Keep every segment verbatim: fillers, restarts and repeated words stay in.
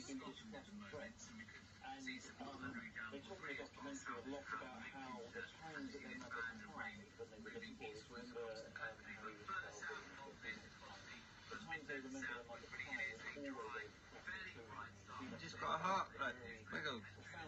been discussed threats. And um, they talk in the documentary a lot about how the tones that their mother cried when they were little boys. Remember um, Harry was twelve when he was fourteen. The times they remember their mother crying was always very graphic. Just got a heart, like, wiggle.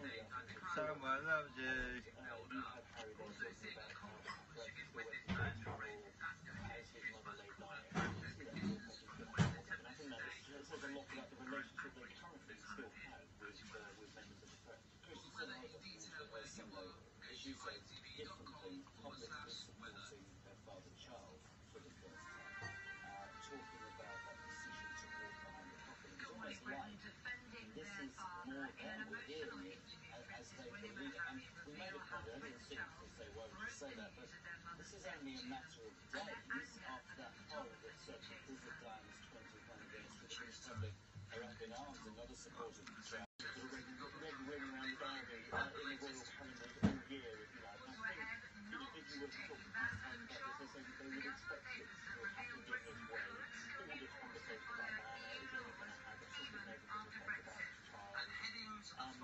Someone loves you. Uh, you have Harry there talking about how Brett still went to trouble as his mother lay dying. See that little message that and I think that it says a lot about the relationship they currently still have with, uh, with members of the press. Christian Senator has similar, as you said, differently, publicly supporting their father Charles for the first time, uh, talking about that decision to walk behind the coffin. It's almost like this is more them, we're hearing it as they believe it. And we made a point earlier in series to say, why would you say that? But this is only a matter of days after that poll that said that Blizzard Diane's twenty-one against the British public are up in arms and not a supporter of the trial. Red ring around the diary uh, in the royal calendars all year, if you like. And I think if you were to talk to Pat about this, they say that they would expect it to happen in this way. All this conversation about Diana is only going to have a sort of negative effect about this child. Um,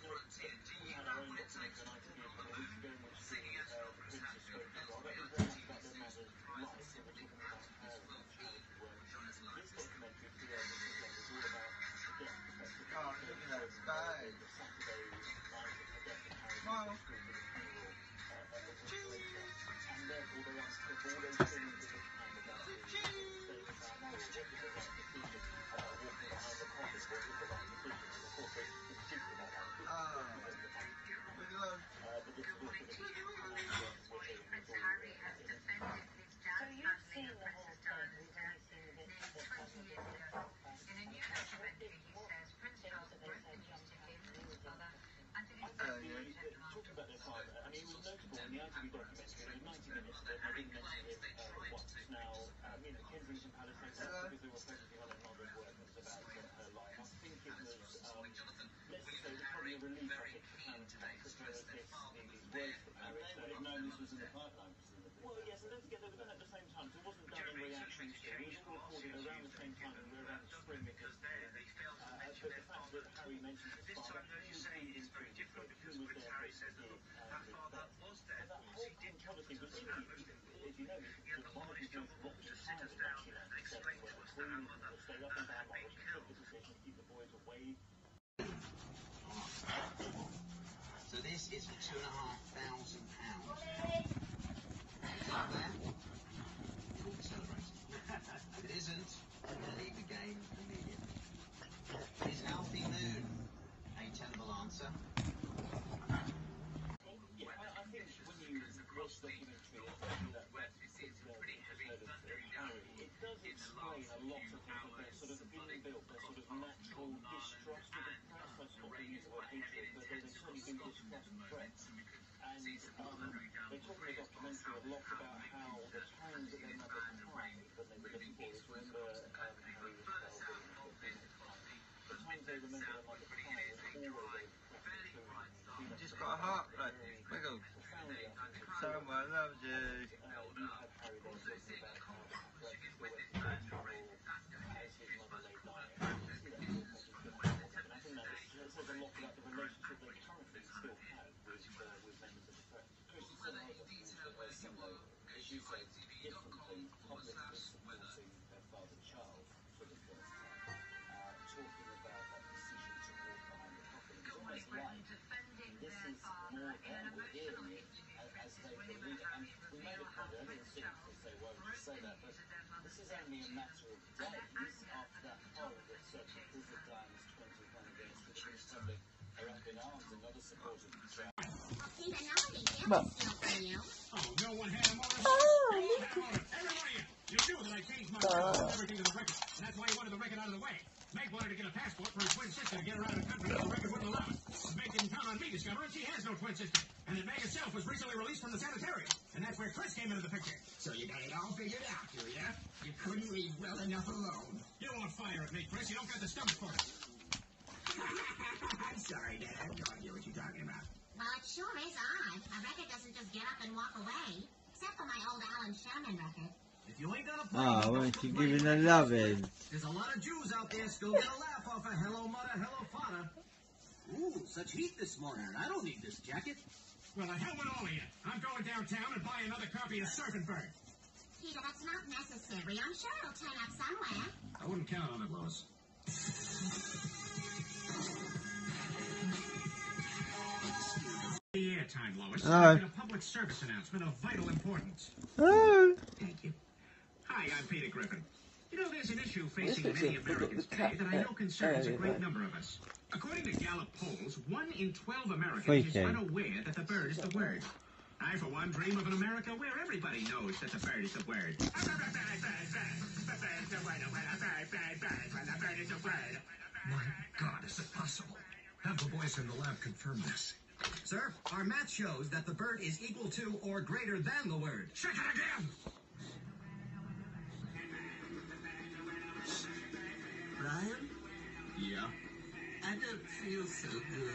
we had our own document on I T V a couple of weeks ago in which the, uh, the Princess spoke as well. That was very much about their mother's life, and we're talking about her and charity work. This documentary, Two Hours of December, is all about the death perspective. Oh, look at that bag. The Saturday night of the death of Harry Wow. School for the funeral uh, of the later. And therefore they asked for all those things at the time about the state of our marriage. What was the right decision about walking behind the coffin? What was the right decision? And of course they dispute about that. Ah, we love. Uh, but this was sort of the Prince Harry has defended his jazz family of Princess Diana's death nearly twenty years ago. In a new documentary, he says Prince Charles broke the news to him and his mother and to his Uh, nephew yeah, talking about their father, I mean, it was notable in the I T V documentary. It was ninety minutes, but I didn't mention it uh, once. Now, um, you know, Kensington Palace, because they were focusing on their mother's work and about uh, her life. I think it was, um, let's just say, it was probably a relief, I think, to Karen today, because there was this, these words from Harry. They would have known this was in the pipeline, presumably. Well, yes, and don't forget they were done at the same time, so it wasn't done in reaction to. It was all recorded around the same time, and we were around the spring because. Uh, but the fact that Harry mentioned his father, who was very different, who was there for his gig, and his death. But that whole controversy was really, as you know, was one of his most rocky times in nineteen ninety-seven, where the Queen stayed up and down while she took the decision to keep the boys away. So this is for two and a half thousand pounds. Is that there? It will be celebrated. If it isn't, we'll leave the game immediately. Is Alfie Moon a tenable answer? Yeah, I, I think when you watch the documentary, especially that particular episode of Harry, it does explain a lot of things of their sort of inbuilt, their sort of natural distrust of the press. That's not the use of word hatred, but they, they've certainly been distrust threats. And um, they talk in the documentary a lot about how the tones that their mother cried when they were little boys. Remember um, Harry was twelve when he was fourteen. The times they remember their mother crying was always very graphic. So Just got a heart, like, wiggle. Someone loves you. Uh, you have Harry there talking about how Brett still went to trouble as his mother lay dying. See that little message from and I think that it says a lot about the relationship they currently still have with, uh, with members of the press. Christian Senator has similar, as you said, differently, publicly supporting their father Charles for the first time, uh, talking about that decision to walk behind the coffin. It's almost like this is more them, we're hearing it as they believe it. And we made a point earlier in series to say, why would you say that? But this is only a matter of days after that poll that said that Blizzard Diane's twenty-one against the British public are up in arms and not a supporter of the trial. Well. Oh, no one had a motor. Oh, every one of you. You knew that I changed my mind uh. everything to the record, and that's why you wanted the record out of the way. Meg wanted to get a passport for her twin sister to get her out of the country, but the record wouldn't allow it. Meg didn't count on me discovering she has no twin sister, and that Meg herself was recently released from the sanitarium, and that's where Chris came into the picture. So you got it all figured out, do you? You couldn't leave well enough alone. You won't fire at me, Chris. You don't got the stomach for it. I'm sorry, Dad. I have no idea what you're talking about. Well, it sure is odd. A record doesn't just get up and walk away. Except for my old Alan Sherman record. If you ain't gonna play, Oh, weren't you giving a loving? There's a lot of Jews out there still gonna laugh off of Hello Mother, Hello Father. Connor. Ooh, such heat this morning. I don't need this jacket. Well, the hell with all of you. I'm going downtown and buying another copy of Surfing Bird. Peter, that's not necessary. I'm sure it'll turn up somewhere. I wouldn't count on it, Lois. The airtime, Lois. Hi. I've got a public service announcement of vital importance. Hello. Thank you. Hi, I'm Peter Griffin. You know, there's an issue This facing looks many like the Americans cat today that I know concerns a area, great though. number of us. According to Gallup polls, one in twelve Americans Freaky. is unaware that the bird is the word. I, for one, dream of an America where everybody knows that the bird is the word. My God, is it possible? Have the boys in the lab confirm this. Sir, our math shows that the bird is equal to or greater than the word. Check it again! Brian, Yeah? I don't feel so good.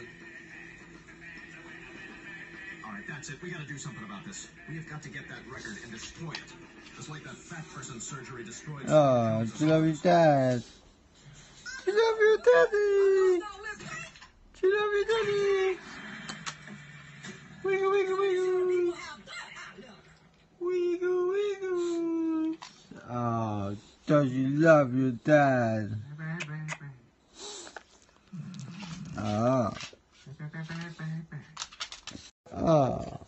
All right, that's it. We gotta do something about this. We have got to get that record and destroy it. Just like that fat person's surgery destroyed... Oh, she love your dad. She love your daddy. She love your daddy. Wiggle, wiggle, wiggle. Wiggle, wiggle. Oh, does you love your dad? Oh. Oh.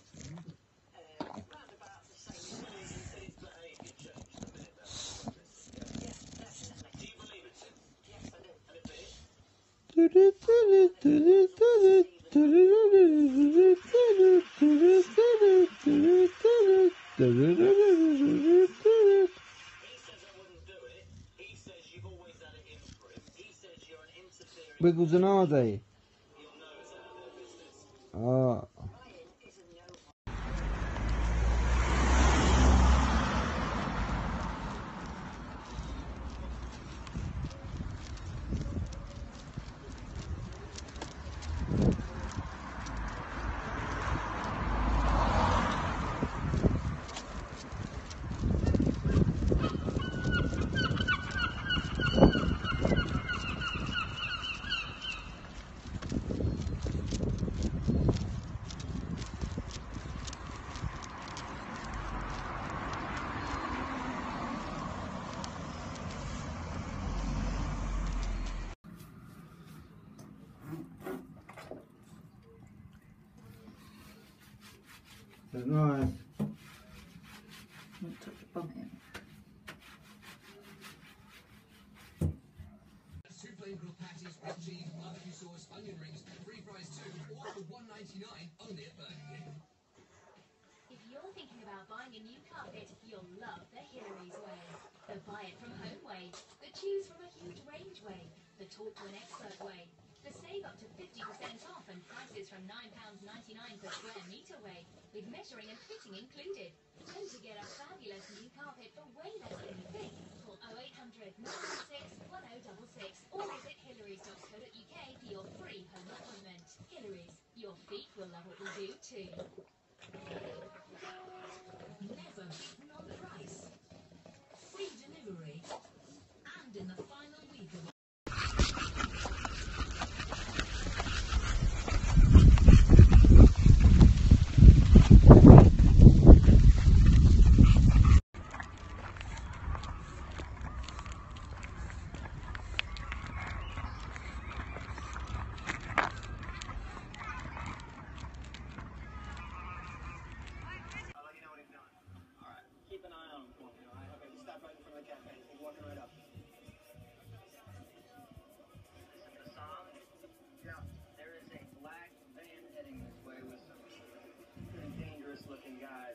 Wiggles and Hardy. Oh. That's nice. Don't touch your bum in. Two plain grilled patties, red cheese, barbecue sauce, onion rings, free fries too, all for one ninety-nine only at Burger King. If you're thinking about buying a new carpet, you'll love the Hillary's way. The buy it from home way, the choose from a huge range way, the talk to an expert way, the save up to fifty percent off and prices from nine pounds ninety-nine per square metre way, with measuring and fitting included. And to get a fabulous new carpet for way less than you think, call oh eight hundred, nine one six, one oh six six or visit hillarys dot co dot uk for your free home appointment. Hillary's, your feet will love what we do too. Never beaten on price. Free delivery. And in the final week of looking guy